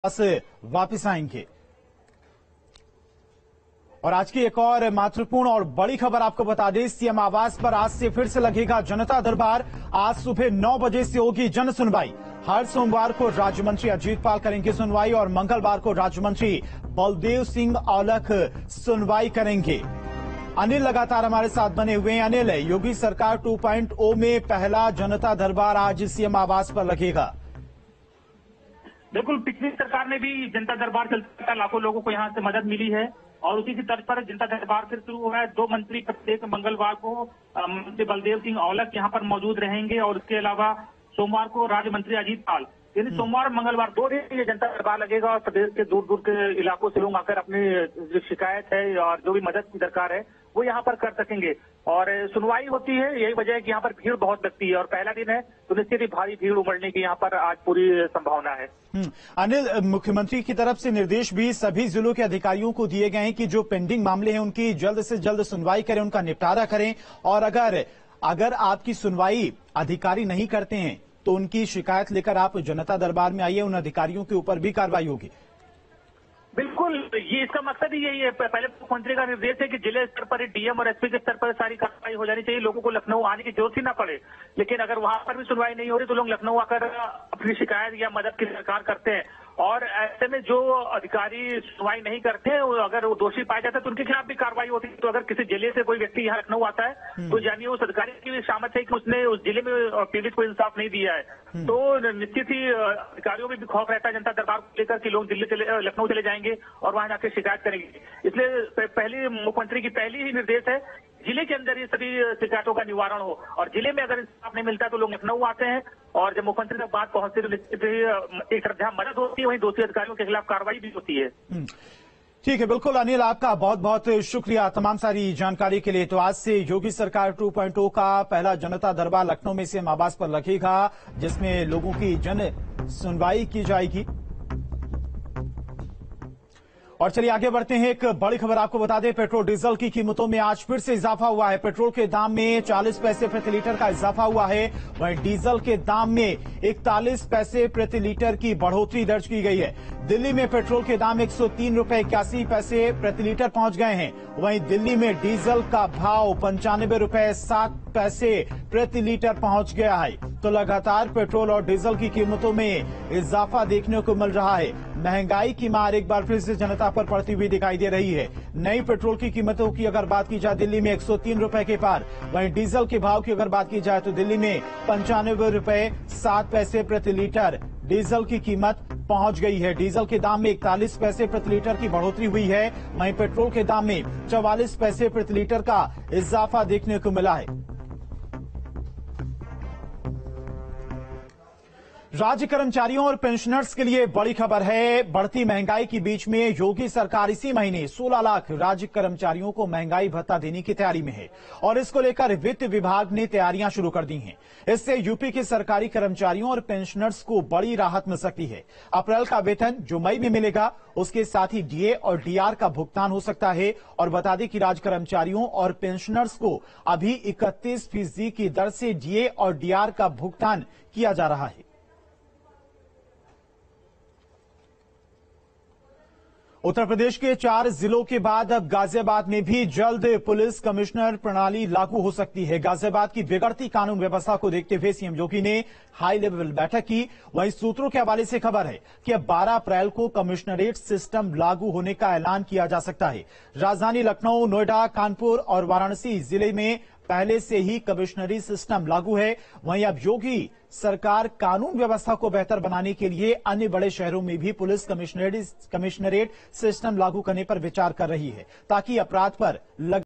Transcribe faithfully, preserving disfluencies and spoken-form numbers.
से वापस आएंगे। और आज की एक और महत्वपूर्ण और बड़ी खबर आपको बता दें, सीएम आवास पर आज से फिर से लगेगा जनता दरबार। आज सुबह नौ बजे से होगी जन सुनवाई। हर सोमवार को राज्य मंत्री अजीत पाल करेंगे सुनवाई और मंगलवार को राज्य मंत्री बलदेव सिंह औलख सुनवाई करेंगे। अनिल लगातार हमारे साथ बने हुए हैं। अनिल, योगी सरकार टू पॉइंट ओ में पहला जनता दरबार आज सीएम आवास पर लगेगा। बिल्कुल, पिछली सरकार में भी जनता दरबार चलता था, लाखों लोगों को यहाँ से मदद मिली है और उसी की तर्ज पर जनता दरबार फिर शुरू हुआ है। दो मंत्री प्रत्येक मंगलवार को मंत्री बलदेव सिंह औलख यहाँ पर मौजूद रहेंगे और इसके अलावा सोमवार को राज्य मंत्री अजीत पाल, यानी सोमवार मंगलवार दो दिन ये जनता दरबार लगेगा और प्रदेश के दूर दूर के इलाकों से लोग आकर अपनी जो शिकायत है और जो भी मदद की दरकार है वो यहाँ पर कर सकेंगे और सुनवाई होती है। यही वजह है कि यहाँ पर भीड़ बहुत लगती है और पहला दिन है तो निश्चित ही भारी भीड़ उमड़ने की यहाँ पर आज पूरी संभावना है। अनिल, मुख्यमंत्री की तरफ से निर्देश भी सभी जिलों के अधिकारियों को दिए गए हैं कि जो पेंडिंग मामले हैं उनकी जल्द से जल्द सुनवाई करें, उनका निपटारा करें और अगर अगर आपकी सुनवाई अधिकारी नहीं करते हैं तो उनकी शिकायत लेकर आप जनता दरबार में आइए, उन अधिकारियों के ऊपर भी कार्रवाई होगी। बिल्कुल, ये इसका मकसद ही यही है। पहले मुख्यमंत्री का निर्देश है कि जिले स्तर पर डीएम और एसपी के स्तर पर सारी कार्रवाई हो जानी चाहिए, लोगों को लखनऊ आने की जरूरत ही ना पड़े। लेकिन अगर वहां पर भी सुनवाई नहीं हो रही तो लोग लखनऊ आकर अपनी शिकायत या मदद की दरकार करते हैं और ऐसे में जो अधिकारी सुनवाई नहीं करते अगर वो दोषी पाए जाते हैं तो उनके खिलाफ भी कार्रवाई होती है। तो अगर किसी जिले से कोई व्यक्ति यहाँ लखनऊ आता है तो जानिए उस अधिकारी की भी शामत है कि उसने उस जिले में पीड़ित को इंसाफ नहीं दिया है तो निश्चित ही अधिकारियों में भी खौफ रहता है जनता दरबार को लेकर कि लोग दिल्ली चले लखनऊ चले जाएंगे और वहां जाकर शिकायत करेंगे। इसलिए पहली मुख्यमंत्री की पहली ही निर्देश है जिले के अंदर ये सभी शिकायतों का निवारण हो और जिले में अगर इंसाफ नहीं मिलता तो लोग लखनऊ आते हैं और जब मुख्यमंत्री तक बात पहुंचती तो निश्चित ही एक तरफ जहां मदद होती है वहीं दोषी अधिकारियों के खिलाफ कार्रवाई भी होती है। ठीक है, बिल्कुल अनिल, आपका बहुत बहुत शुक्रिया तमाम सारी जानकारी के लिए। तो आज से योगी सरकार टू पॉइंट ओ का पहला जनता दरबार लखनऊ में सीएम आवास पर लगेगा जिसमें लोगों की जन सुनवाई की जाएगी। और चलिए आगे बढ़ते हैं। एक बड़ी खबर आपको बता दें, पेट्रोल डीजल की कीमतों में आज फिर से इजाफा हुआ है। पेट्रोल के दाम में चालीस पैसे प्रति लीटर का इजाफा हुआ है, वहीं डीजल के दाम में इकतालीस पैसे प्रति लीटर की बढ़ोतरी दर्ज की गई है। दिल्ली में पेट्रोल के दाम एक सौ तीन रुपए इक्यासी पैसे प्रति लीटर पहुंच गए हैं। वहीं दिल्ली में डीजल का भाव पंचानवे रुपए सात पैसे प्रति लीटर पहुंच गया है। तो लगातार पेट्रोल और डीजल की कीमतों में इजाफा देखने को मिल रहा है। महंगाई की मार एक बार फिर से जनता पर पड़ती हुई दिखाई दे रही है। नई पेट्रोल की कीमतों की अगर बात की जाए दिल्ली में एक सौ तीन रुपए के पार, वहीं डीजल के भाव की अगर बात की जाए तो दिल्ली में पंचानवे रुपए सात पैसे प्रति लीटर डीजल की कीमत पहुंच गई है। डीजल के दाम में इकतालीस पैसे प्रति लीटर की बढ़ोतरी हुई है, वहीं पेट्रोल के दाम में चौवालीस पैसे प्रति लीटर का इजाफा देखने को मिला है। राज्य कर्मचारियों और पेंशनर्स के लिए बड़ी खबर है। बढ़ती महंगाई के बीच में योगी सरकार इसी महीने सोलह लाख राज्य कर्मचारियों को महंगाई भत्ता देने की तैयारी में है और इसको लेकर वित्त विभाग ने तैयारियां शुरू कर दी हैं। इससे यूपी के सरकारी कर्मचारियों और पेंशनर्स को बड़ी राहत मिल सकती है। अप्रैल का वेतन जो मई में मिलेगा उसके साथ ही डीए और डीआर का भुगतान हो सकता है। और बता दें कि राज्य कर्मचारियों और पेंशनर्स को अभी इकतीस फीसदी की दर से डीए और डीआर का भुगतान किया जा रहा है। उत्तर प्रदेश के चार जिलों के बाद अब गाजियाबाद में भी जल्द पुलिस कमिश्नर प्रणाली लागू हो सकती है। गाजियाबाद की बिगड़ती कानून व्यवस्था को देखते हुए सीएम योगी ने हाई लेवल बैठक की। वहीं सूत्रों के हवाले से खबर है कि अब बारह अप्रैल को कमिश्नरेट सिस्टम लागू होने का ऐलान किया जा सकता है। राजधानी लखनऊ, नोएडा, कानपुर और वाराणसी जिले में पहले से ही कमिश्नरी सिस्टम लागू है। वहीं अब योगी सरकार कानून व्यवस्था को बेहतर बनाने के लिए अन्य बड़े शहरों में भी पुलिस कमिश्नरेट कमिश्नरेट सिस्टम लागू करने पर विचार कर रही है ताकि अपराध पर लग